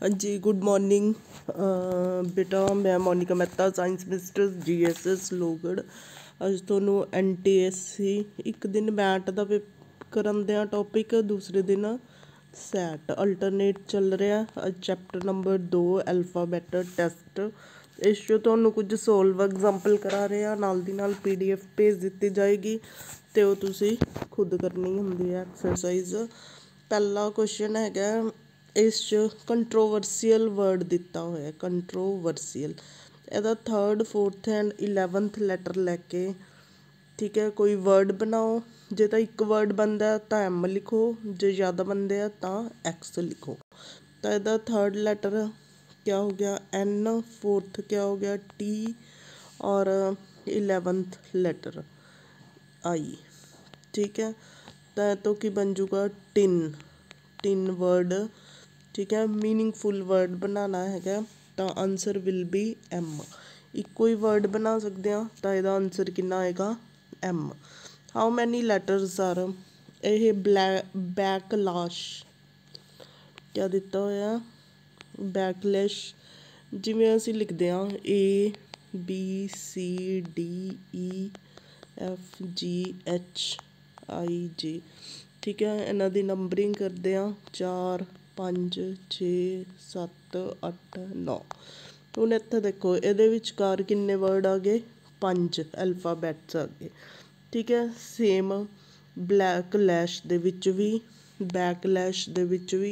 हाँ जी, good morning बेटा। मैं Monika Mehta, science mister GSS Lohgarh. अज ਤੁਹਾਨੂੰ NTSC एक दिन मैट ਦਾ ਕਰਨ ਦਿਆਂ ਟੌਪਿਕ, दूसरे दिन सैट अल्टरनेट चल रहा। ਅੱਜ ਚੈप्टर नंबर 2 ਐਲਫਾਬੈਟ ਟੈਸਟ। ਇਸ 'ਚੋਂ ਤੁਹਾਨੂੰ ਕੁਝ ਸੋਲਵ ਐਗਜ਼ਾਮਪਲ ਕਰਾ ਰਹੇ ਆ, ਨਾਲ ਦੀ ਨਾਲ PDF ਭੇਜ ਦਿੱਤੀ ਜਾਏਗੀ ਅਤੇ ਉਹ ਤੁਸੀਂ ਖੁਦ ਕਰਨੀ ਹੁੰਦੀ ਹੈ ਐਕਸਰਸਾਈਜ਼। ਪਹਿਲਾ ਕੁਐਸਚਨ ਹੈਗਾ, ਇਸ 'ਚ ਕੰਟਰੋਵਰਸੀਅਲ ਵਰਡ ਦਿੱਤਾ ਹੋਇਆ, ਕੰਟਰੋਵਰਸੀਅਲ। ਇਹਦਾ 3rd 4th and 11th letter ਲੈ ਕੇ, ਠੀਕ ਹੈ, ਕੋਈ ਵਰਡ ਬਣਾਓ। ਜੇ ਤਾਂ ਇੱਕ ਵਰਡ ਬਣਦਾ ਤਾਂ M ਲਿਖੋ, ਜੇ ਜ਼ਿਆਦਾ ਬਣਦੇ ਆ ਤਾਂ X ਲਿਖੋ। ਤਾਂ ਇਹਦਾ 3rd ਲੈਟਰ क्या हो गया N, 4th क्या हो गया T और 11th ਲੈਟਰ I, ठीक है। तो की बन जूगा टिन, टिन वर्ड, ठीक है। मीनिंगफुल वर्ड बनाना है तो आंसर विल बी M। इको ही वर्ड बना सकते हैं तो यदा आंसर कितना आएगा M। How many letters are, ये बैकलैश क्या दिता होया, बैकलैश। जिमें असी लिखते हैं ABCDEFGHIJ, ठीक है। इन्हों की नंबरिंग करते हैं 4 5 6 7 8 9। ਹੁਣ ਇੱਥੇ देखो ਇਹਦੇ ਵਿਚਕਾਰ किन्ने वर्ड आ गए, 5 ਐਲਫਾਬੈਟਸ आ गए, ठीक है। सेम ब्लैकलैश ਦੇ ਵਿੱਚ ਵੀ, बैकलैश ਦੇ ਵਿੱਚ ਵੀ,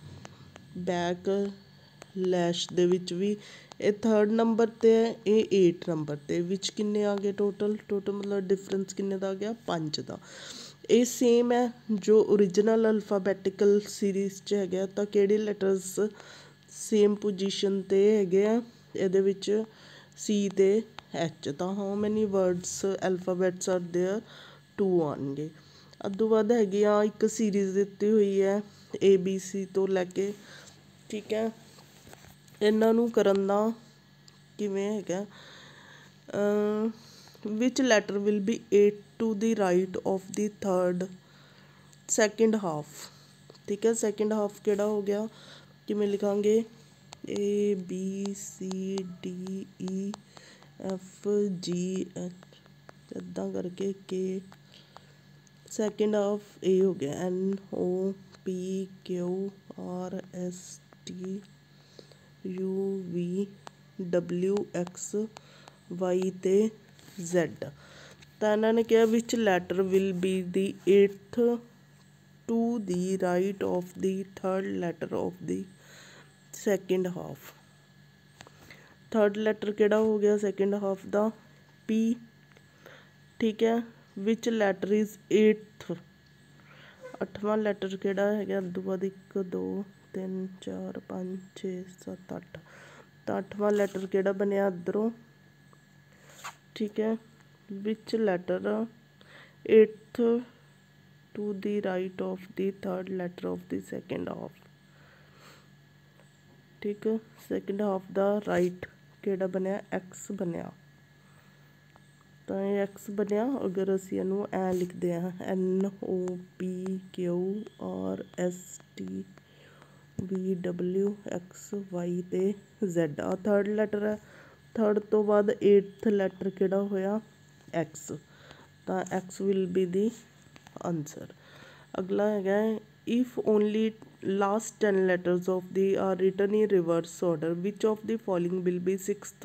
बैकलैश ਦੇ ਵਿੱਚ ਵੀ। ਇਹ 3rd नंबर ਤੇ ਹੈ, ਇਹ 8 ਨੰਬਰ ਤੇ। ਵਿੱਚ ਕਿੰਨੇ ਆ ਗਏ ਟੋਟਲ ਮਤਲਬ ਡਿਫਰੈਂਸ ਕਿੰਨੇ ਦਾ ਆ ਗਿਆ, 5 ਦਾ। ਇਹ ਸੇਮ ਹੈ ਜੋ ਓਰੀਜਨਲ ਅਲਫਾਬੈਟਿਕਲ ਸੀਰੀਜ਼ 'ਚ ਹੈਗਾ। ਤਾਂ ਕਿਹੜੇ ਲੈਟਰਸ ਸੇਮ ਪੋਜੀਸ਼ਨ 'ਤੇ ਹੈਗੇ ਆ ਇਹਦੇ ਵਿੱਚ, C ਤੇ H। ਤਾਂ how many words alphabets R there, 2 ਆਉਣਗੇ। ਅੱਧੋਂ ਵੱਧ ਹੈਗੀ ਆ, ਇੱਕ ਸੀਰੀਜ਼ ਦਿੱਤੀ ਹੋਈ ਹੈ ABC ਤੋਂ ਲੈ ਕੇ, ਠੀਕ ਹੈ। ਇਹਨਾਂ ਨੂੰ ਕਰਨ ਦਾ ਕਿਵੇਂ ਹੈਗਾ, which letter will be 8 to the right of the 3rd second half, ਠੀਕ ਹੈ। ਸੈਕਿੰਡ ਹਾਫ ਕਿਹੜਾ ਹੋ ਗਿਆ, ਕਿਵੇਂ ਲਿਖਾਂਗੇ ABCDEFGH ਇੱਦਾਂ ਕਰਕੇ K। ਸੈਕਿੰਡ ਹਾਫ ਇਹ ਹੋ ਗਿਆ NOPQRSTUVWXY ਤੇ Z। ਤਾਂ ਇਹਨਾਂ ਨੇ ਕਿਹਾ which letter will be the 8th to the right of the 3rd letter of the second half. 3rd letter ਕਿਹੜਾ ਹੋ ਗਿਆ ਸੈਕਿੰਡ ਹਾਫ ਦਾ, P, ठीक है। विच लैटर इज़ 8th, 8वां लैटर किहड़ा है, अद्दू बाद 1 2 3 4 5 6 7 8। तो 8वां लैटर किहड़ा बनया इधरों, ठीक है। Which letter 8th to the right of the 3rd letter of the second half, ठीक है। सैकेंड हाफ दा राइट किहड़ा बनया, X बनया। ਤਾਂ ਇਹ X ਬਣਿਆ। ਅਗਰ ਅਸੀਂ ਇਹਨੂੰ ਐ ਲਿਖਦੇ ਹਾਂ NOPQRSTUVWXY ਤੇ Z। ਆ 3rd ਲੈਟਰ ਹੈ। 3rd ਤੋਂ ਬਾਅਦ 8th ਲੈਟਰ ਕਿਹੜਾ ਹੋਇਆ, X। ਤਾਂ X will be the answer. ਅਗਲਾ ਹੈਗਾ, if only last 10 letters of the are written in reverse order, which of the following will be 6th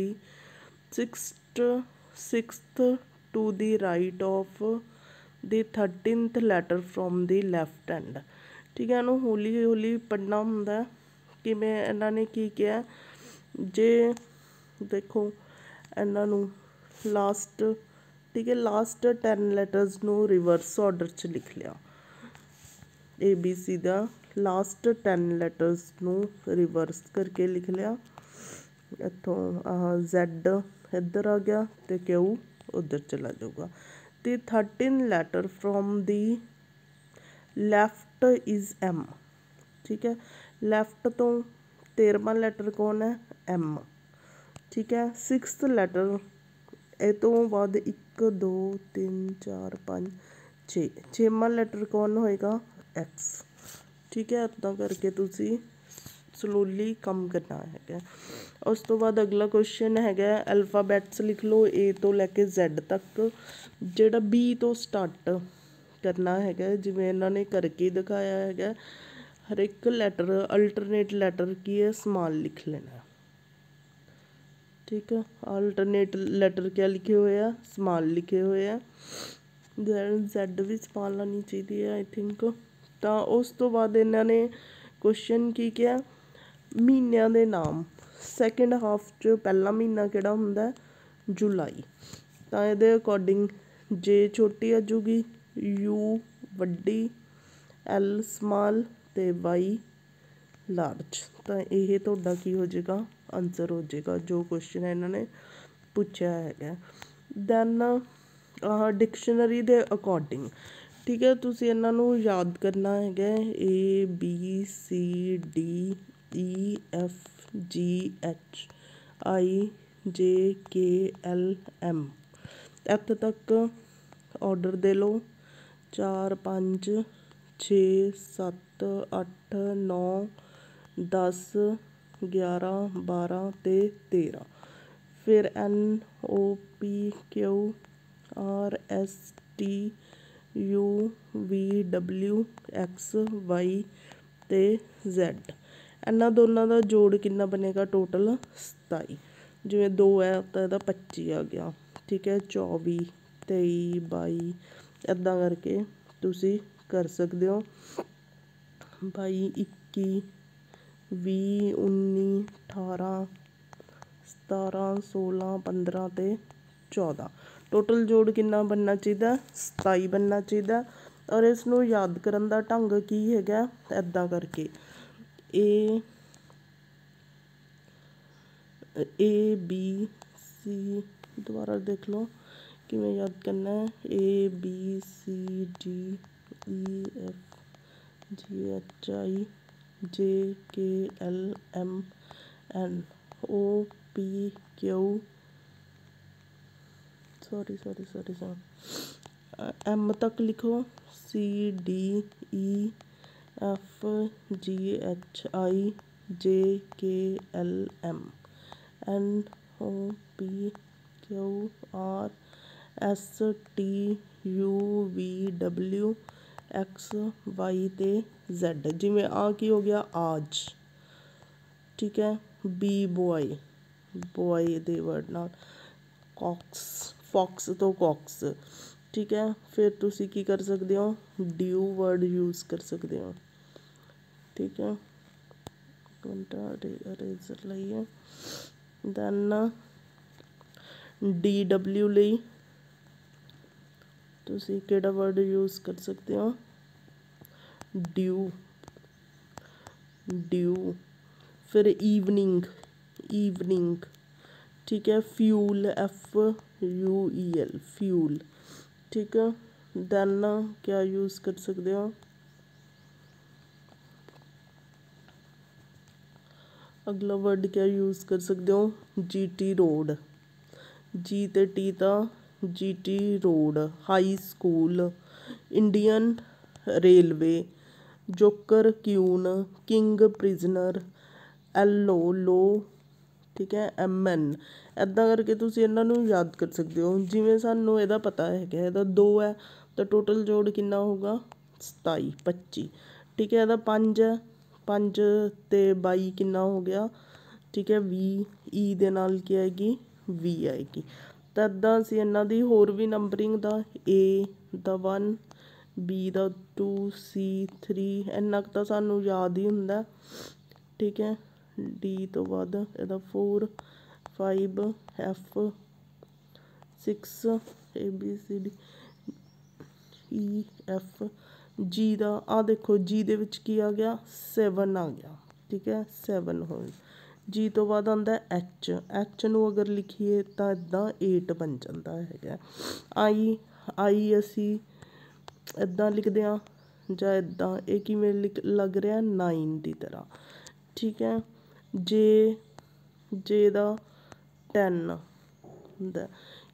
to the right of the 13th letter from the left hand, ठीक है। ਇਹਨੂੰ ਹੌਲੀ ਹੌਲੀ ਪੜ੍ਹਨਾ ਹੁੰਦਾ। ਕਿਵੇਂ ਇਹਨਾਂ ਨੇ ਕੀ ਕਿਹਾ, ਜੇ ਦੇਖੋ ਇਹਨਾਂ ਨੂੰ ਲਾਸਟ, ਠੀਕ ਹੈ, ਲਾਸਟ 10 ਲੈਟਰਸ ਨੂੰ ਰਿਵਰਸ ਆਰਡਰ 'ਚ ਲਿਖ ਲਿਆ। ABC ਦਾ ਲਾਸਟ 10 ਲੈਟਰਸ ਨੂੰ ਰਿਵਰਸ ਕਰਕੇ ਲਿਖ ਲਿਆ। ਇੱਥੋਂ Z ਇੱਧਰ ਆ ਗਿਆ ਅਤੇ Q ਉੱਧਰ ਚਲਾ ਜਾਊਗਾ। ਅਤੇ 13 letter from the left is M, ਠੀਕ ਹੈ। ਲੈਫਟ ਤੋਂ 13ਵਾਂ ਲੈਟਰ ਕੌਣ ਹੈ, M, ਠੀਕ ਹੈ। 6th ਲੈਟਰ ਇਹ ਤੋਂ ਬਾਅਦ 1 2 3 4 5 6, 6ਵਾਂ ਲੈਟਰ ਕੌਣ ਹੋਏਗਾ, X, ਠੀਕ ਹੈ। ਇੱਦਾਂ ਕਰਕੇ ਤੁਸੀਂ ਸਲੋਲੀ ਕੰਮ ਕਰਨਾ ਹੈਗਾ। ਉਸ ਤੋਂ ਬਾਅਦ ਅਗਲਾ ਕੁਐਸਚਨ ਹੈਗਾ ਅਲਫਾਬੈਟਸ ਲਿਖ ਲਓ A ਤੋਂ ਲੈ ਕੇ Z ਤੱਕ। ਜਿਹੜਾ B ਤੋਂ ਸਟਾਰਟ ਕਰਨਾ ਹੈਗਾ, ਜਿਵੇਂ ਇਹਨਾਂ ਨੇ ਕਰਕੇ ਦਿਖਾਇਆ ਹੈਗਾ, ਹਰ ਇੱਕ ਲੈਟਰ ਅਲਟਰਨੇਟ ਲੈਟਰ ਕੀ ਹੈ, ਸਮਾਲ ਲਿਖ ਲੈਣਾ। ਠੀਕ ਹੈ, ਆਲਟਰਨੇਟ ਲੈਟਰ ਕਿਆ ਲਿਖੇ ਹੋਏ ਆ, ਸਮਾਲ ਲਿਖੇ ਹੋਏ ਆ। Z ਵੀ ਸਮਾਲ ਆਉਣੀ ਚਾਹੀਦੀ ਹੈ ਆਈ ਥਿੰਕ। ਤਾਂ ਉਸ ਤੋਂ ਬਾਅਦ ਇਹਨਾਂ ਨੇ ਕੁਐਸਚਨ ਕੀ ਕਿਹਾ, ਮਹੀਨਿਆਂ ਦੇ ਨਾਮ। ਸੈਕਿੰਡ ਹਾਫ 'ਚ ਪਹਿਲਾ ਮਹੀਨਾ ਕਿਹੜਾ ਹੁੰਦਾ, ਜੁਲਾਈ। ਤਾਂ ਇਹਦੇ ਅਕੋਰਡਿੰਗ J ਛੋਟੀ ਆ ਜੂਗੀ, U ਵੱਡੀ, L ਸਮਾਲ ਅਤੇ Y ਲਾਰਜ। ਤਾਂ ਇਹ ਤੁਹਾਡਾ ਕੀ ਹੋ ਜਾਏਗਾ, ਆਨਸਰ ਹੋ ਜਾਏਗਾ ਜੋ ਕੁਐਸਚਨ ਇਹਨਾਂ ਨੇ ਪੁੱਛਿਆ ਹੈਗਾ। ਦੈਨ ਡਿਕਸ਼ਨਰੀ ਦੇ ਅਕੋਰਡਿੰਗ, ਠੀਕ ਹੈ, ਤੁਸੀਂ ਇਹਨਾਂ ਨੂੰ ਯਾਦ ਕਰਨਾ ਹੈਗਾ A B C D E F G H I J K L M। ਇੱਥੇ ਤੱਕ ਔਡਰ ਦੇ ਲਓ 4 5 6 7 8 9 10 11 12 ਅਤੇ 13। ਫਿਰ N O P Q R S T U V W X Y ਅਤੇ Z। ਇਹਨਾਂ ਦੋਨਾਂ ਦਾ ਜੋੜ ਕਿੰਨਾ ਬਣੇਗਾ, ਟੋਟਲ 27। ਜਿਵੇਂ 2 ਹੈ ਤਾਂ ਇਹਦਾ 25 ਆ ਗਿਆ। ਠੀਕ ਹੈ, 24 23 22 ਇੱਦਾਂ ਕਰਕੇ ਤੁਸੀਂ ਕਰ ਸਕਦੇ ਹੋ। 22 21 20 19 18 17 16 15 ਅਤੇ 14। ਟੋਟਲ ਜੋੜ ਕਿੰਨਾ ਬਣਨਾ ਚਾਹੀਦਾ, 27 ਬਣਨਾ ਚਾਹੀਦਾ। ਔਰ ਇਸ ਨੂੰ ਯਾਦ ਕਰਨ ਦਾ ਢੰਗ ਕੀ ਹੈਗਾ, ਇੱਦਾਂ ਕਰਕੇ A B C, ਦੁਬਾਰਾ ਦੇਖ ਲਓ ਕਿਵੇਂ ਯਾਦ ਕਰਨਾ ਹੈ। A B C D E F G H I J K L M N O P Q M ਤੱਕ ਲਿਖੋ C D E F G H I J K L M N O P Q R S T U V W X Y ਅਤੇ Z। ਜਿਵੇਂ ਆ ਕੀ ਹੋ ਗਿਆ, ਆਜ। ਠੀਕ ਹੈ, B ਬੋਆਏ ਦੇ ਵਰਡ ਨਾਲ, ਫੌਕਸ ਤੋਂ ਕੌਕਸ। ਠੀਕ ਹੈ, ਫਿਰ ਤੁਸੀਂ ਕੀ ਕਰ ਸਕਦੇ ਹੋ, ਡਿਊ ਵਰਡ ਯੂਜ਼ ਕਰ ਸਕਦੇ ਹੋ। ਠੀਕ ਹੈ, ਅਰੇਜ਼ਰ ਲਈਏ। ਦੈਨ DW ਲਈ ਤੁਸੀਂ ਕਿਹੜਾ ਵਰਡ ਯੂਜ਼ ਕਰ ਸਕਦੇ ਹੋ, ਡਿਊ। ਫਿਰ ਈਵਨਿੰਗ। ਠੀਕ ਹੈ, ਫਿਊਲ FUEL ਫਿਊਲ। ਠੀਕ ਹੈ, ਦੈਨ ਕਿਆ ਯੂਜ਼ ਕਰ ਸਕਦੇ ਹੋ, ਅਗਲਾ ਵਰਡ ਕਿਆ ਯੂਜ਼ ਕਰ ਸਕਦੇ ਹੋ, GT ਰੋਡ। G ਅਤੇ T ਤਾਂ GT road. High school, Indian railway, joker queen, king prisoner, LO low. ਠੀਕ ਹੈ, MN। ਇੱਦਾਂ ਕਰਕੇ ਤੁਸੀਂ ਇਹਨਾਂ ਨੂੰ ਯਾਦ ਕਰ ਸਕਦੇ ਹੋ। ਜਿਵੇਂ ਸਾਨੂੰ ਇਹਦਾ ਪਤਾ ਹੈਗਾ, ਇਹਦਾ 2 ਹੈ ਤਾਂ ਟੋਟਲ ਜੋੜ ਕਿੰਨਾ ਹੋਊਗਾ, 27 25। ਠੀਕ ਹੈ, ਇਹਦਾ 5 ਹੈ, 5 ਅਤੇ 22 ਕਿੰਨਾ ਹੋ ਗਿਆ। ਠੀਕ ਹੈ, 20 E ਦੇ ਨਾਲ ਕੀ ਆਏਗੀ, 20 ਆਏਗੀ। ਤਾਂ ਇੱਦਾਂ ਅਸੀਂ ਇਹਨਾਂ ਦੀ ਹੋਰ ਵੀ ਨੰਬਰਿੰਗ ਦਾ A ਦਾ 1 B ਦਾ 2 C 3 ਇੰਨਾ ਕੁ ਤਾਂ ਸਾਨੂੰ ਯਾਦ ਹੀ ਹੁੰਦਾ। ਠੀਕ ਹੈ, D ਤੋਂ ਬਾਅਦ ਇਹਦਾ 4 5 F 6 ABCD E F G ਦਾ ਆਹ ਦੇਖੋ, G ਦੇ ਵਿੱਚ ਕੀ ਆ ਗਿਆ, 7 ਆ ਗਿਆ। ਠੀਕ ਹੈ, 7 ਹੋਏ। G ਤੋਂ ਬਾਅਦ ਆਉਂਦਾ H ਨੂੰ ਅਗਰ ਲਿਖੀਏ ਤਾਂ ਇੱਦਾਂ 8 ਬਣ ਜਾਂਦਾ ਹੈਗਾ। I ਅਸੀਂ ਇੱਦਾਂ ਲਿਖਦੇ ਹਾਂ ਜਾਂ ਇੱਦਾਂ, ਇਹ ਕਿਵੇਂ ਲੱਗ ਰਿਹਾ, 9 ਦੀ ਤਰ੍ਹਾਂ। ਠੀਕ ਹੈ, J ਦਾ 10 ਹੁੰਦਾ।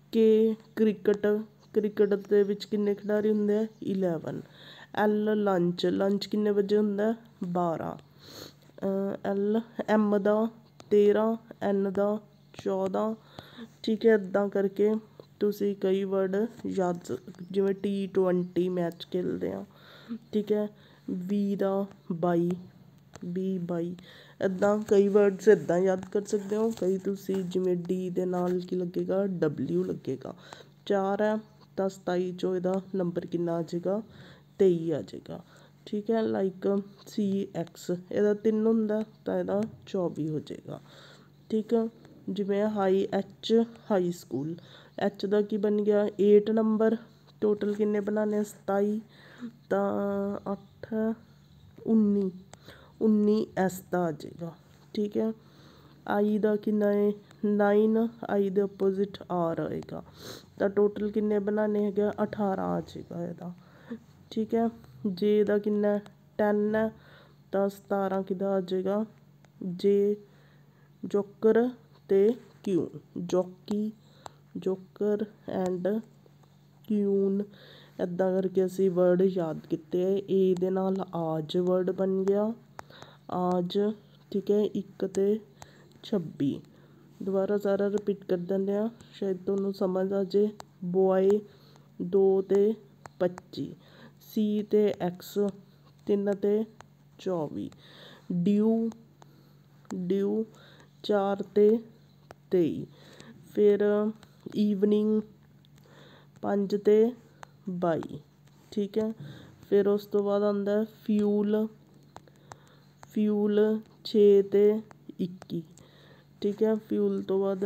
ਕ੍ਰਿਕਟ ਦੇ ਵਿੱਚ ਕਿੰਨੇ ਖਿਡਾਰੀ ਹੁੰਦੇ ਆ, 11। L ਲੰਚ ਕਿੰਨੇ ਵਜੇ ਹੁੰਦਾ, 12। ਐਲ ਐਮ ਦਾ 13 ਐਨ ਦਾ 14 ਠੀਕ ਹੈ। ਇੱਦਾਂ ਕਰਕੇ ਤੁਸੀਂ ਕਈ ਵਰਡ ਯਾਦ, ਜਿਵੇਂ T20 ਮੈਚ ਖੇਡਦੇ ਹਾਂ ਠੀਕ ਹੈ। ਵੀ ਦਾ 22 22 ਇੱਦਾਂ ਕਈ ਵਰਡਸ ਇੱਦਾਂ ਯਾਦ ਕਰ ਸਕਦੇ ਹੋ। ਕਈ ਤੁਸੀਂ ਜਿਵੇਂ ਡੀ ਦੇ ਨਾਲ ਕੀ ਲੱਗੇਗਾ, W ਲੱਗੇਗਾ। 4 ਹੈ ਤਾਂ 27 ਚੋਂ ਇਹਦਾ ਨੰਬਰ ਕਿੰਨਾ ਆ ਜਾਏਗਾ, 23 ਆ ਜਾਏਗਾ ਠੀਕ ਹੈ। ਲਾਈਕ CX ਇਹਦਾ 3 ਹੁੰਦਾ ਤਾਂ ਇਹਦਾ 24 ਹੋ ਜਾਏਗਾ ਠੀਕ ਹੈ। ਜਿਵੇਂ high H high school, H ਦਾ ਕੀ ਬਣ ਗਿਆ 8 ਨੰਬਰ, ਟੋਟਲ ਕਿੰਨੇ ਬਣਾਉਣੇ 27 ਤਾਂ 8 19 19 S ਦਾ ਆ ਜਾਏਗਾ ਠੀਕ ਹੈ। I ਦਾ ਕਿੰਨਾ ਹੈ 9, I ਦੇ ਆਪੋਜ਼ਿਟ R ਆਏਗਾ ਤਾਂ ਟੋਟਲ ਕਿੰਨੇ ਬਣਾਉਣੇ ਹੈਗੇ 18 ਆ ਜਾਏਗਾ ਇਹਦਾ ਠੀਕ ਹੈ। J ਦਾ ਕਿੰਨਾ 10 ਹੈ ਤਾਂ 17 ਕਿਹਦਾ ਆ ਜਾਏਗਾ, J ਜੋਕਰ ਤੇ ਕਿਊ, ਜੋਕੀ ਜੋਕਰ ਐਂਡ ਕਿਊਨ। ਇੱਦਾਂ ਕਰਕੇ ਅਸੀਂ ਵਰਡ ਯਾਦ ਕੀਤੇ ਹੈ। ਏ ਦੇ ਨਾਲ ਆਜ ਵਰਡ ਬਣ ਗਿਆ, ਆਜ ਠੀਕ ਹੈ। 1 ਤੇ 26 ਦੁਬਾਰਾ ਸਾਰਾ ਰਿਪੀਟ ਕਰ ਦਿੰਦੇ ਹਾਂ, ਸ਼ਾਇਦ ਤੁਹਾਨੂੰ ਸਮਝ ਆ ਜੇ। ਬੋਆਏ 2 ਤੇ 25, C ਤੇ X 3 ਤੇ 24, ਡਿਊ ਡਿਊ 4 ਤੇ 23, ਫਿਰ ਈਵਨਿੰਗ 5 ਤੇ 22 ਠੀਕ ਹੈ। ਫਿਰ ਉਸ ਤੋਂ ਬਾਅਦ ਆਉਂਦਾ ਫਿਊਲ, ਫਿਊਲ 6 ਤੇ 21 ਠੀਕ ਹੈ। ਫਿਊਲ ਤੋਂ ਬਾਅਦ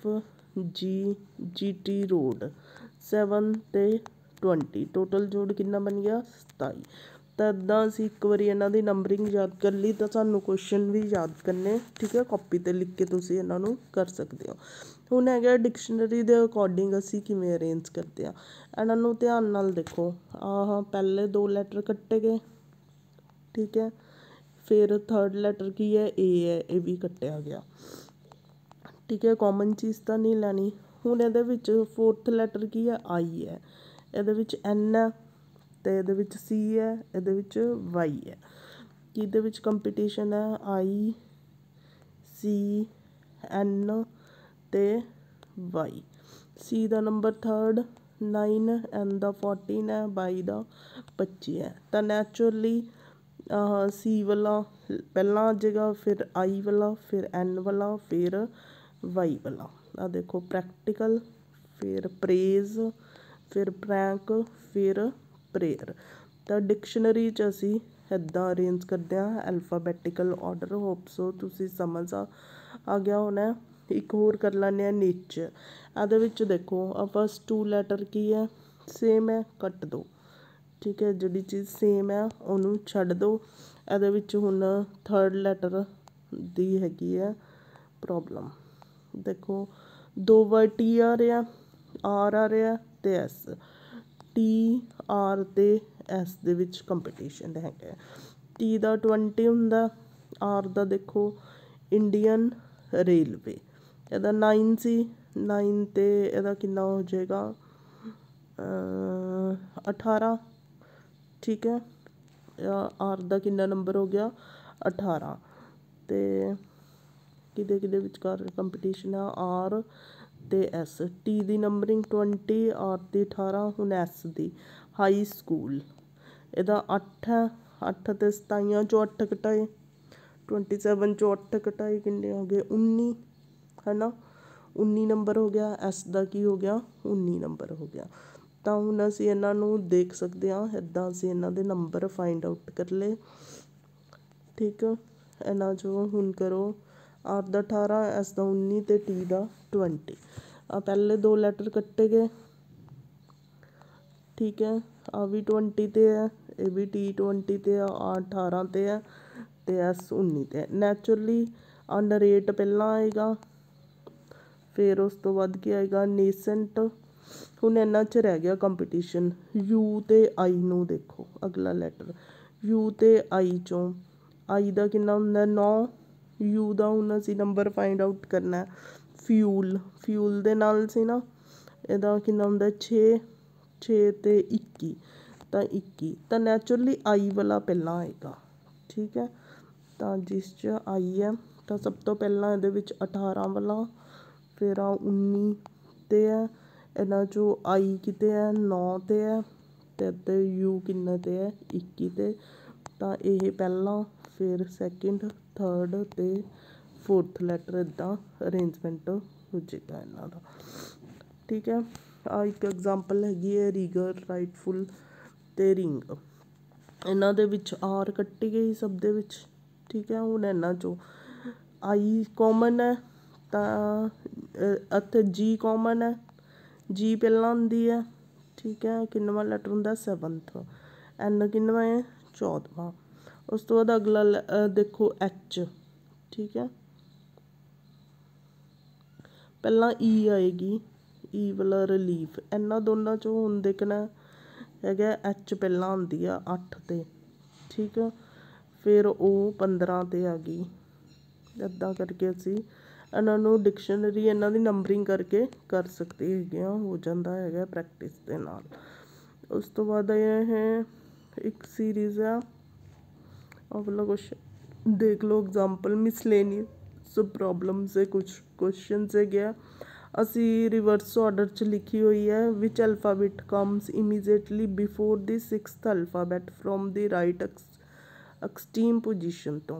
FGT ਰੋਡ 7 ਤੇ 20, ਟੋਟਲ ਜੋੜ ਕਿੰਨਾ ਬਣ ਗਿਆ 27। ਤਾਂ ਇੱਦਾਂ ਅਸੀਂ ਇੱਕ ਵਾਰੀ ਇਹਨਾਂ ਦੀ ਨੰਬਰਿੰਗ ਯਾਦ ਕਰ ਲਈ ਤਾਂ ਸਾਨੂੰ ਕੁਐਸਚਨ ਵੀ ਯਾਦ ਕਰਨੇ ਠੀਕ ਹੈ। ਕਾਪੀ 'ਤੇ ਲਿਖ ਕੇ ਤੁਸੀਂ ਇਹਨਾਂ ਨੂੰ ਕਰ ਸਕਦੇ ਹੋ। ਹੁਣ ਹੈਗਾ ਡਿਕਸ਼ਨਰੀ ਦੇ ਅਕੋਰਡਿੰਗ ਅਸੀਂ ਕਿਵੇਂ ਅਰੇਂਜ ਕਰਦੇ ਹਾਂ। ਇਹਨਾਂ ਨੂੰ ਧਿਆਨ ਨਾਲ ਦੇਖੋ, ਆਹ ਪਹਿਲੇ 2 ਲੈਟਰ ਕੱਟੇ ਗਏ ਠੀਕ ਹੈ। ਫਿਰ ਥਰਡ ਲੈਟਰ ਕੀ ਹੈ, A ਹੈ, ਇਹ ਵੀ ਕੱਟਿਆ ਗਿਆ ਠੀਕ ਹੈ। ਕਾਮਨ ਚੀਜ਼ ਤਾਂ ਨਹੀਂ ਲੈਣੀ। ਹੁਣ ਇਹਦੇ ਵਿੱਚ ਫੋਰਥ ਲੈਟਰ ਕੀ ਹੈ, I ਹੈ, ਇਹਦੇ ਵਿੱਚ N ਹੈ ਅਤੇ ਇਹਦੇ ਵਿੱਚ C ਹੈ, ਇਹਦੇ ਵਿੱਚ Y ਹੈ। ਕਿਹਦੇ ਵਿੱਚ ਕੰਪੀਟੀਸ਼ਨ ਹੈ, I C N ਅਤੇ Y। C ਦਾ ਨੰਬਰ 3rd 9, N ਦਾ 14 ਹੈ, Y ਦਾ 25 ਹੈ। ਤਾਂ ਨੈਚੁਰਲੀ C ਵਾਲਾ ਪਹਿਲਾਂ ਆ ਜਾਏਗਾ, ਫਿਰ I ਵਾਲਾ, ਫਿਰ N ਵਾਲਾ, ਫਿਰ Y ਵਾਲਾ। ਆ ਦੇਖੋ ਪ੍ਰੈਕਟੀਕਲ, ਫਿਰ ਪ੍ਰੇਜ਼, ਫਿਰ ਪ੍ਰੈਂਕ, ਫਿਰ ਪ੍ਰੇਅਰ। ਤਾਂ ਡਿਕਸ਼ਨਰੀ 'ਚ ਅਸੀਂ ਇੱਦਾਂ ਅਰੇਂਜ ਕਰਦੇ ਹਾਂ ਐਲਫਾਬੈਟੀਕਲ ਆਰਡਰ। ਹੋਪ ਸੋ ਤੁਸੀਂ ਸਮਝ ਆ ਗਿਆ ਹੋਣਾ। ਇੱਕ ਹੋਰ ਕਰ ਲੈਂਦੇ ਹਾਂ ਨੇਚਰ। ਇਹਦੇ ਵਿੱਚ ਦੇਖੋ ਆ ਫਸਟ 2 ਲੈਟਰ ਕੀ ਹੈ, ਸੇਮ ਹੈ, ਕੱਟ ਦਿਓ ਠੀਕ ਹੈ। ਜਿਹੜੀ ਚੀਜ਼ ਸੇਮ ਹੈ ਉਹਨੂੰ ਛੱਡ ਦਿਓ। ਇਹਦੇ ਵਿੱਚ ਹੁਣ ਥਰਡ ਲੈਟਰ ਦੀ ਹੈਗੀ ਹੈ ਪ੍ਰੋਬਲਮ। ਦੇਖੋ 2 ਵਾਰ T ਆ ਰਿਹਾ, R ਆ ਰਿਹਾ ਅਤੇ S। T R ਅਤੇ S ਦੇ ਵਿੱਚ ਕੰਪੀਟੀਸ਼ਨ ਹੈਗਾ। T ਦਾ 20 ਹੁੰਦਾ, R ਦਾ ਦੇਖੋ ਇੰਡੀਅਨ ਰੇਲਵੇ, ਇਹਦਾ 9 ਸੀ, 9 ਅਤੇ ਇਹਦਾ ਕਿੰਨਾ ਹੋ ਜਾਏਗਾ 18 ਠੀਕ ਹੈ। R ਦਾ ਕਿੰਨਾ ਨੰਬਰ ਹੋ ਗਿਆ 18। ਅਤੇ ਕਿਹਦੇ ਵਿਚਕਾਰ ਕੰਪੀਟੀਸ਼ਨ ਆ, R ਅਤੇ S। T ਦੀ ਨੰਬਰਿੰਗ 20, R ਦੀ 18। ਹੁਣ S ਦੀ ਹਾਈ ਸਕੂਲ, ਇਹਦਾ 8 ਹੈ, 8 ਅਤੇ 27 ਚੋਂ 8 ਘਟਾਏ, 27 ਚੋਂ 8 ਘਟਾਏ ਕਿੰਨੇ ਹੋ ਗਏ 19 ਹੈ ਨਾ, 19 ਨੰਬਰ ਹੋ ਗਿਆ। S ਦਾ ਕੀ ਹੋ ਗਿਆ 19 ਨੰਬਰ ਹੋ ਗਿਆ। ਤਾਂ ਹੁਣ ਅਸੀਂ ਇਹਨਾਂ ਨੂੰ ਦੇਖ ਸਕਦੇ ਹਾਂ, ਇੱਦਾਂ ਅਸੀਂ ਇਹਨਾਂ ਦੇ ਨੰਬਰ ਫਾਈਂਡ ਆਊਟ ਕਰ ਲਏ ਠੀਕ। ਇਹਨਾਂ 'ਚੋਂ ਹੁਣ ਕਰੋ, R ਦਾ 18, S ਦਾ 19 ਅਤੇ T ਦਾ 20। ਆ ਪਹਿਲੇ 2 ਲੈਟਰ ਕੱਟੇ ਗਏ ਠੀਕ ਹੈ। ਆ ਵੀ 20 'ਤੇ ਹੈ, ਇਹ ਵੀ T20 'ਤੇ ਆ, R 18 'ਤੇ ਹੈ ਅਤੇ S 19 'ਤੇ ਹੈ। ਨੈਚੁਰਲੀ ਆ ਨਰੇਟ ਪਹਿਲਾਂ ਆਏਗਾ, ਫਿਰ ਉਸ ਤੋਂ ਬਾਅਦ ਕੀ ਆਏਗਾ ਨੇਸੈਂਟ। ਹੁਣ ਇਹਨਾਂ 'ਚ ਰਹਿ ਗਿਆ ਕੰਪੀਟੀਸ਼ਨ। U ਅਤੇ I ਨੂੰ ਦੇਖੋ, ਅਗਲਾ ਲੈਟਰ U ਅਤੇ I 'ਚੋਂ I ਦਾ ਕਿੰਨਾ ਹੁੰਦਾ 9, U ਦਾ ਹੁਣ ਅਸੀਂ ਨੰਬਰ ਫਾਈਂਡ ਆਊਟ ਕਰਨਾ। ਫਿਊਲ, ਫਿਊਲ ਦੇ ਨਾਲ ਸੀ ਨਾ, ਇਹਦਾ ਕਿੰਨਾ ਹੁੰਦਾ 6 ਅਤੇ 21 ਤਾਂ 21। ਤਾਂ ਨੈਚੁਰਲੀ I ਵਾਲਾ ਪਹਿਲਾਂ ਆਏਗਾ ਠੀਕ ਹੈ। ਤਾਂ ਜਿਸ 'ਚ ਆਈ ਹੈ ਤਾਂ ਸਭ ਤੋਂ ਪਹਿਲਾਂ ਇਹਦੇ ਵਿੱਚ 18 ਵਾਲਾ, ਫਿਰ ਆ 19 'ਤੇ ਹੈ, ਇਹਨਾਂ 'ਚੋਂ ਆਈ ਕਿਤੇ ਹੈ 9 'ਤੇ ਹੈ, ਅਤੇ ਇੱਥੇ ਯੂ ਕਿੰਨੇ 'ਤੇ ਹੈ 21 'ਤੇ। ਤਾਂ ਇਹ ਪਹਿਲਾਂ, ਫਿਰ ਸੈਕਿੰਡ, ਥਰਡ ਅਤੇ ਫੋਰਥ ਲੈਟਰ ਇੱਦਾਂ ਅਰੇਂਜਮੈਂਟ ਹੋ ਜਾਏਗਾ ਇਹਨਾਂ ਦਾ। ਠੀਕ ਹੈ, ਆ ਇੱਕ ਐਗਜ਼ਾਮਪਲ ਹੈਗੀ ਹੈ ਰੀਗਰ, ਰਾਈਟਫੁਲ ਅਤੇ ਰਿੰਗ। ਇਹਨਾਂ ਦੇ ਵਿੱਚ ਆਰ ਕੱਟੀ ਗਈ ਸਭ ਦੇ ਵਿੱਚ। ਠੀਕ ਹੈ, ਹੁਣ ਇਹਨਾਂ 'ਚੋਂ ਆਈ ਕੋਮਨ ਹੈ ਤਾਂ ਇੱਥੇ ਜੀ ਕੋਮਨ ਹੈ, ਜੀ ਪਹਿਲਾਂ ਹੁੰਦੀ ਹੈ। ਠੀਕ ਹੈ, ਕਿੰਨਵਾਂ ਲੈਟਰ ਹੁੰਦਾ 7th, ਐਨ ਕਿੰਨਵਾਂ ਹੈ 14ਵਾਂ। ਉਸ ਤੋਂ ਬਾਅਦ ਅਗਲਾ ਦੇਖੋ ਐਚ। ਠੀਕ ਹੈ, ਪਹਿਲਾਂ ਈ ਆਏਗੀ, ਈ ਵਾਲਾ ਰਿਲੀਫ। ਇਹਨਾਂ ਦੋਨਾਂ 'ਚੋਂ ਹੁਣ ਦੇਖਣਾ ਹੈਗਾ ਐਚ ਪਹਿਲਾਂ ਆਉਂਦੀ ਆ 8 'ਤੇ। ਠੀਕ ਆ, ਫਿਰ ਉਹ 15 'ਤੇ ਆ ਗਈ। ਇੱਦਾਂ ਕਰਕੇ ਅਸੀਂ ਇਹਨਾਂ ਨੂੰ ਡਿਕਸ਼ਨਰੀ ਇਹਨਾਂ ਦੀ ਨੰਬਰਿੰਗ ਕਰਕੇ ਕਰ ਸਕਦੇ ਹੈਗੇ ਆ, ਹੋ ਜਾਂਦਾ ਹੈਗਾ ਪ੍ਰੈਕਟਿਸ ਦੇ ਨਾਲ। ਉਸ ਤੋਂ ਬਾਅਦ ਇਹ ਹੈ ਇੱਕ ਸੀਰੀਜ਼ ਆ, ਆਹ ਵਾਲਾ ਕੁਐਸਚਨ ਦੇਖ ਲਓ ਐਗਜ਼ਾਮਪਲ ਮਿਸਲੇਨੀਅਸ ਪ੍ਰੋਬਲਮਸ ਦੇ ਕੁਛ ਕੁਐਸਚਨਸ ਹੈਗੇ ਆ। ਅਸੀਂ ਰਿਵਰਸ ਆਰਡਰ 'ਚ ਲਿਖੀ ਹੋਈ ਹੈ, which alphabet comes immediately before the 6th alphabet from the right extreme position ਤੋਂ।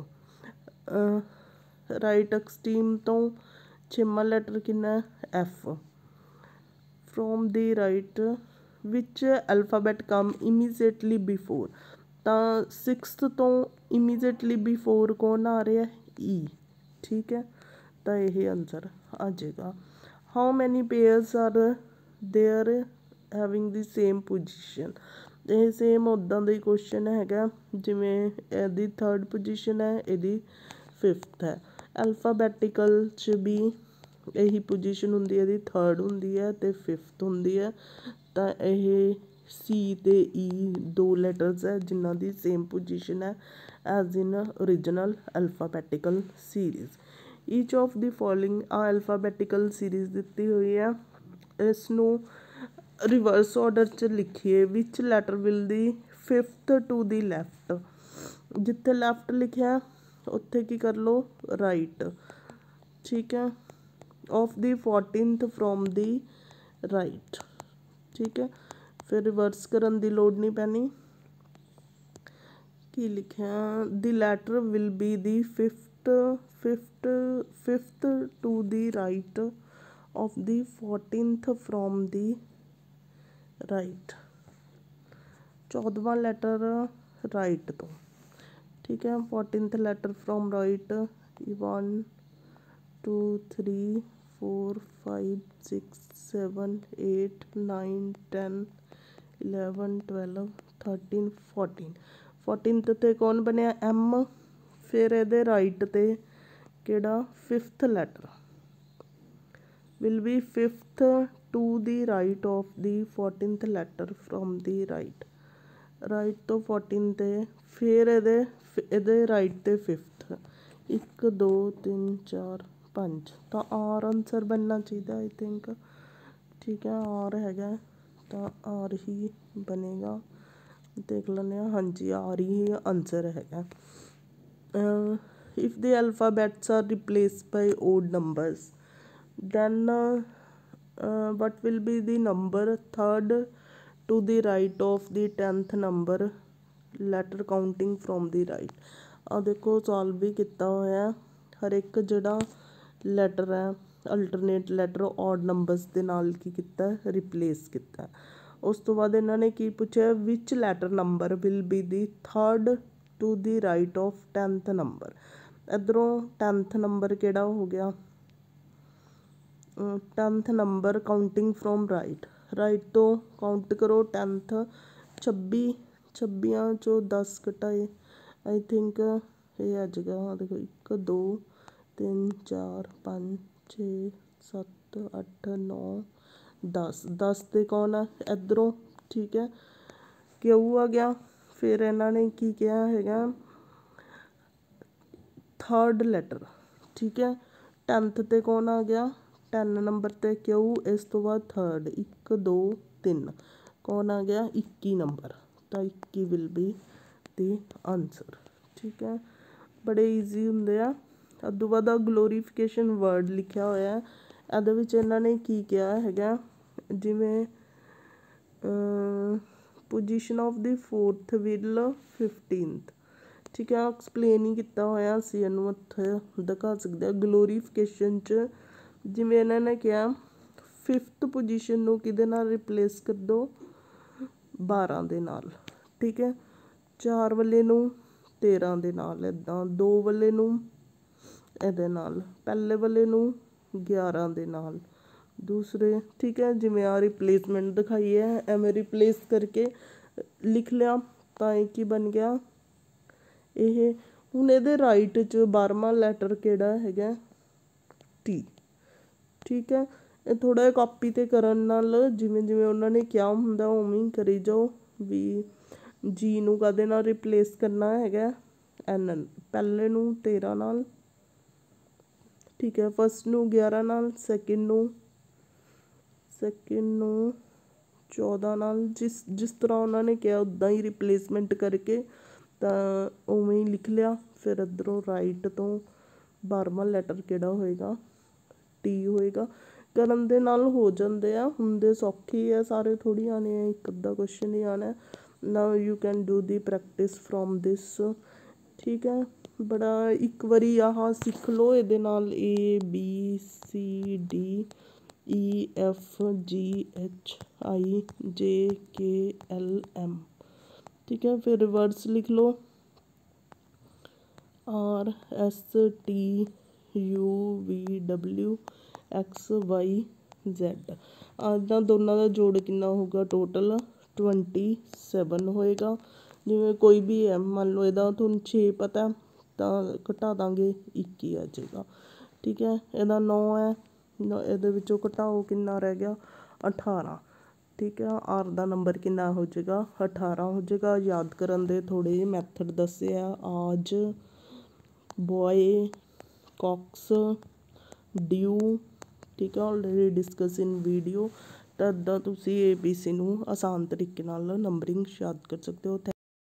ਰਾਈਟ ਐਕਸਟ੍ਰੀਮ ਤੋਂ 6ਵਾਂ ਲੈਟਰ ਕਿੰਨਾ ਹੈ F. From the right which alphabet come immediately before, ਤਾਂ 6th ਤੋਂ ਇਮੀਡੀਏਟਲੀ ਬਿਫੋਰ ਕੌਣ ਆ ਰਿਹਾ ਈ। ਠੀਕ ਹੈ, ਤਾਂ ਇਹ ਆਨਸਰ ਆ ਜਾਏਗਾ। How many pairs are there having the same position. ਇਹ ਸੇਮ ਉੱਦਾਂ ਦਾ ਹੀ ਕੁਐਸਚਨ ਹੈਗਾ ਜਿਵੇਂ ਇਹਦੀ 3rd ਪੋਜੀਸ਼ਨ ਹੈ, ਇਹਦੀ 5th ਹੈ। ਐਲਫਾਬੈਟੀਕਲ 'ਚ ਵੀ ਇਹੀ ਪੋਜੀਸ਼ਨ ਹੁੰਦੀ ਹੈ, ਇਹਦੀ 3rd ਹੁੰਦੀ ਹੈ ਅਤੇ 5th ਹੁੰਦੀ ਹੈ। ਤਾਂ ਇਹ ਸੀ ਅਤੇ ਈ 2 ਲੈਟਰਸ ਹੈ ਜਿਨ੍ਹਾਂ ਦੀ ਸੇਮ ਪੋਜੀਸ਼ਨ ਹੈ as in original alphabetical series. Each of the following a alphabetical series ਦਿੱਤੀ ਹੋਈ ਹੈ, ਇਸ ਨੂੰ ਰਿਵਰਸ ਆਰਡਰ 'ਚ ਲਿਖੀਏ। Which letter will the 5th to the left. ਜਿੱਥੇ ਲੈਫਟ ਲਿਖਿਆ ਉੱਥੇ ਕੀ ਕਰ ਲਓ ਰਾਈਟ। ਠੀਕ ਹੈ, of the 14th from the right. ਠੀਕ ਹੈ, ਫਿਰ ਰਿਵਰਸ ਕਰਨ ਦੀ ਲੋੜ ਨਹੀਂ ਪੈਣੀ। ਕੀ ਲਿਖਿਆ the letter will be the 5th to the right of the 14th from the right. 14ਵਾਂ ਲੈਟਰ ਰਾਈਟ ਤੋਂ। ਠੀਕ ਹੈ, 14th letter from right 1 2 3 4 5 6 7 8 9 10 11 12 13 14। 14th 'ਤੇ ਕੌਣ ਬਣਿਆ ਐਮ, ਫਿਰ ਇਹਦੇ ਰਾਈਟ 'ਤੇ ਕਿਹੜਾ 5th letter will be 5th to the right of the 14th letter from the right. Right ਤੋਂ 14 'ਤੇ ਫਿਰ ਇਹਦੇ ਰਾਈਟ 'ਤੇ 5th। 1 2 3 4 5, ਤਾਂ ਆਰ ਆਨਸਰ ਬਣਨਾ ਚਾਹੀਦਾ ਆਈ ਥਿੰਕ। ਠੀਕ ਹੈ, ਆਰ ਹੈਗਾ ਤਾਂ ਆਰ ਹੀ ਬਣੇਗਾ। ਦੇਖ ਲੈਂਦੇ ਹਾਂ, ਹਾਂਜੀ ਆਰ ਹੀ ਆਨਸਰ ਹੈਗਾ। If the alphabets are replace by odd numbers then what will be the number 3rd to the right of the 10th number letter counting from the right। ਆ ਦੇਖੋ ਸੋਲਵ ਵੀ ਕੀਤਾ ਹੋਇਆ, ਹਰ ਇੱਕ ਜਿਹੜਾ ਲੈਟਰ ਹੈ alternate letter ਔਡ numbers ਦੇ ਨਾਲ ਕੀ ਕੀਤਾ ਰਿਪਲੇਸ ਕੀਤਾ। ਉਸ ਤੋਂ ਬਾਅਦ ਇਹਨਾਂ ਨੇ ਕੀ ਪੁੱਛਿਆ which letter number will be the 3rd to the right of 10th number. ਇੱਧਰੋਂ 10th ਨੰਬਰ ਕਿਹੜਾ ਹੋ ਗਿਆ 10th number counting from right. Right ਤੋਂ ਕਾਊਂਟ ਕਰੋ 10th 26, 26 ਚੋਂ 10 ਘਟਾਏ ਆਈ ਥਿੰਕ ਇਹ ਆ ਜਾਏਗਾ। ਦੇਖੋ 1 2 3 4 5 6 7 8 9 10 10 'ਤੇ ਕੌਣ ਆ ਇੱਧਰੋਂ। ਠੀਕ ਹੈ, ਕਿਊ ਆ ਗਿਆ। ਫਿਰ ਇਹਨਾਂ ਨੇ ਕੀ ਕਿਹਾ ਹੈਗਾ 3rd ਲੈਟਰ। ਠੀਕ ਹੈ, 10th 'ਤੇ ਕੌਣ ਆ ਗਿਆ 10 ਨੰਬਰ 'ਤੇ ਕਿਊ, ਇਸ ਤੋਂ ਬਾਅਦ 3rd 1 2 3 ਕੌਣ ਆ ਗਿਆ 21 ਨੰਬਰ, ਤਾਂ 21 ਵਿਲ ਬੀ ਦੀ ਆਨਸਰ। ਠੀਕ ਹੈ, बड़े ईजी होंगे आ। उदों बाद ग्लोरीफिकेशन वर्ड लिखा होया है, ਇਹਦੇ ਵਿੱਚ ਇਹਨਾਂ ने की किया हैगा जिमें position of the 4th wheel 15th, ठीक है। एक्सप्लेन ही किया होया, असीं इहनूं उत्थे दिखा सकते हैं। ग्लोरीफिकेशन च जिमें इन्होंने कहा 5th पोजीशन नूं किहदे नाल रिप्लेस कर दो, 12 दे नाल, ठीक है। 4 वाले नूं 13 दे नाल, इदां 2 वाले नूं इहदे नाल, पहले वाले नूं 11 दे नाल, दूसरे, ठीक है। जिमें आ रिप्लेसमेंट दिखाई है, एवें रिप्लेस करके लिख लिया तो एक ही बन गया ये। हुण इहदे राइट च 12वां लैटर किहड़ा हैगा, टी, ठीक है। ये थोड़ा जिहा कॉपी ते करन नाल जिमें जिमें उन्होंने क्या हुंदा उवें ही करी जाओ। भी जी नूं काहदे नाल रिप्लेस करना हैगा, एन, पहले नूं 13 नाल, ठीक है। फस्ट नूं 11 नाल, सैकेंड नूं 14 नाल, जिस तरह उन्होंने कहा उदा ही रिप्लेसमेंट करके तो उवें ही लिख लिया। फिर इधरों राइट तो 12वां लैटर किहड़ा होएगा, टी होएगा। करन दे नाल हो जाते हैं, हुंदे सौखे ही है सारे, थोड़ी आने हैं, एक अद्धा क्वेश्चन ही आना है। Now you can do the practice from this, ठीक है। बड़ा एक बारी आह सीख लो, ये नाल ABCD EFGHIJKLM, ठीक है। फिर रिवर्स लिख लो RSTUVWXYZ। इन्हां दोनों का जोड़ कितना होगा, टोटल 27 होएगा। जिमें कोई भी है, मान लो इहदा तुहानूं 6 पता है तो घटा देंगे 1 ही आ जाएगा, ठीक है। इहदा 9 है, इहदे विचों घटाओ कितना रह गया, 18, ठीक है। आर का नंबर कितना हो जाएगा, 18 हो जाएगा। याद करन दे थोड़े जे मैथड दसे आ, आज, बॉय, कॉक्स, ड्यू, ठीक है, ऑलरेडी डिस्कस इन वीडियो। तो इदां तुसीं ABC नूं आसान तरीके नाल नंबरिंग याद कर सकते हो।